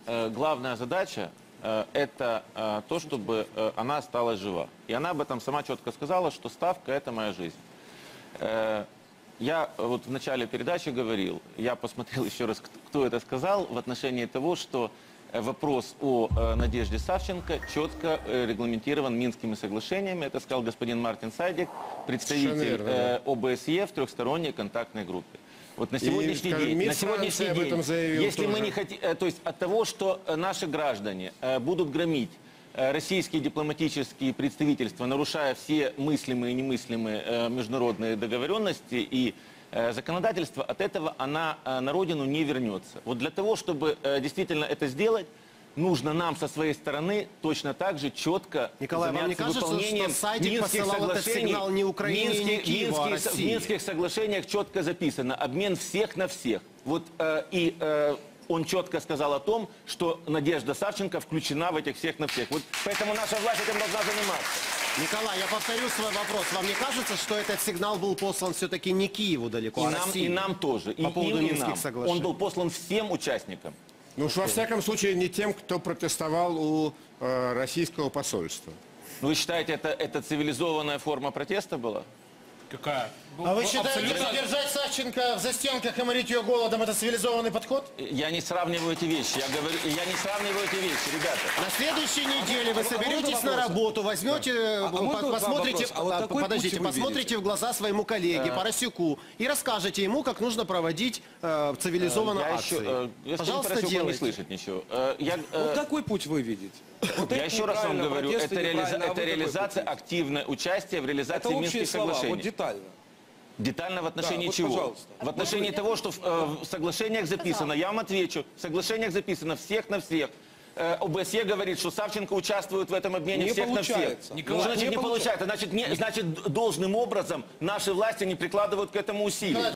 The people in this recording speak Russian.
главная задача это то, чтобы она осталась жива. И она об этом сама четко сказала, что Ставка – это моя жизнь. Я вот в начале передачи говорил, я посмотрел еще раз, кто это сказал, в отношении того, что вопрос о Надежде Савченко четко регламентирован Минскими соглашениями. Это сказал господин Мартин Сайдик, представитель ОБСЕ в трехсторонней контактной группе. Вот на сегодняшний день, если мы не хотим, то есть от того, что наши граждане будут громить российские дипломатические представительства, нарушая все мыслимые и немыслимые международные договоренности и законодательство, от этого она на родину не вернется. Вот для того, чтобы действительно это сделать, нужно нам со своей стороны точно так же четко заняться выполнением Минских соглашений. В Минских соглашениях четко записано обмен всех на всех. Вот он четко сказал о том, что Надежда Савченко включена в этих всех на всех. Вот поэтому наша власть этим должна заниматься. Николай, я повторю свой вопрос. Вам не кажется, что этот сигнал был послан все-таки не Киеву далеко, а России? И нам тоже. По поводу Минских соглашений. Он был послан всем участникам. Ну уж во всяком случае не тем, кто протестовал у российского посольства. Вы считаете, это цивилизованная форма протеста была? Какая? А вы считаете, что держать Савченко в застенках и морить ее голодом – это цивилизованный подход? Я не сравниваю эти вещи. Я говорю, я не сравниваю эти вещи, ребята. На следующей неделе вы соберетесь на работу, возьмете, посмотрите, посмотрите в глаза своему коллеге Поросюку и расскажете ему, как нужно проводить цивилизованную акцию. Пожалуйста, делайте. Не слышать ничего. Вот какой путь вы видите? Вот я еще раз вам говорю, это реализация, активное участие в реализации Минских соглашений. Вот детально. Детально в отношении вот, чего? пожалуйста. В отношении того, что в соглашениях записано, я вам отвечу, в соглашениях записано всех на всех. ОБСЕ говорит, что Савченко участвует в этом обмене всех на всех. Николай, Значит, не получается. Значит, должным образом наши власти не прикладывают к этому усилия.